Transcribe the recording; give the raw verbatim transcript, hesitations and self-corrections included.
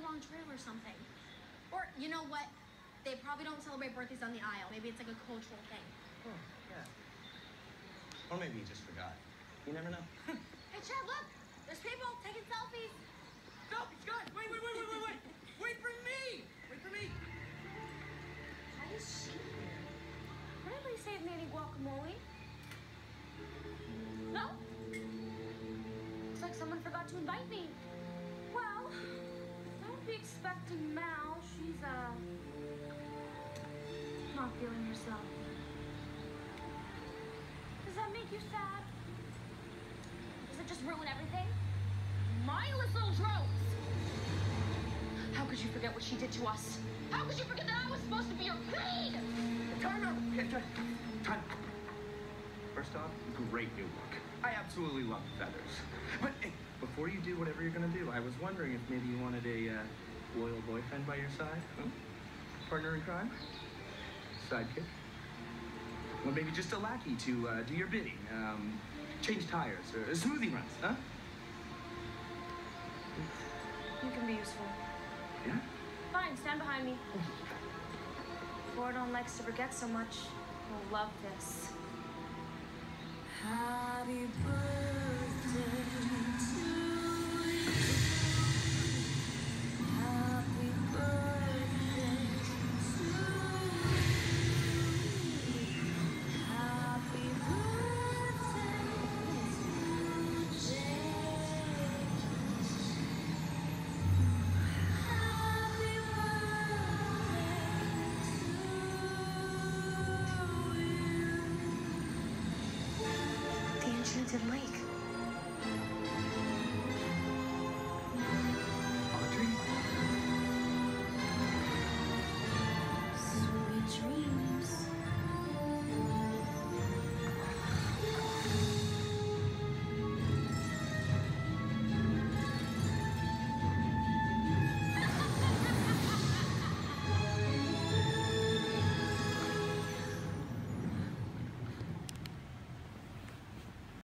wrong trail or something. Or, you know what? They probably don't celebrate birthdays on the aisle. Maybe it's like a cultural thing. Oh, yeah. Or maybe he just forgot. You never know. Hey, Chad, look! There's people taking selfies. Selfies, guys! Wait, wait, wait, wait, wait, wait! Wait for me! Wait for me! Why is she here? Did anybody save me any guacamole? No? Looks like someone forgot to invite me. Well, don't be expecting Mal. She's, uh, not feeling herself. Does that make you sad? Does it just ruin everything? Mindless little drones! How could you forget what she did to us? How could you forget that I was supposed to be your queen? Time out! Okay, time. Time. First off, great new look. I absolutely love the feathers. But hey, before you do whatever you're gonna do, I was wondering if maybe you wanted a uh, loyal boyfriend by your side? Huh? Partner in crime? Sidekick? Or maybe just a lackey to uh, do your bidding, um, change tires, or smoothie runs, huh? You can be useful. Yeah? Fine, stand behind me. Gordon likes to forget so much. He'll love this. Happy birthday to you. Happy birthday to you. Happy birthday to James. Happy birthday to you. The Enchanted Lake.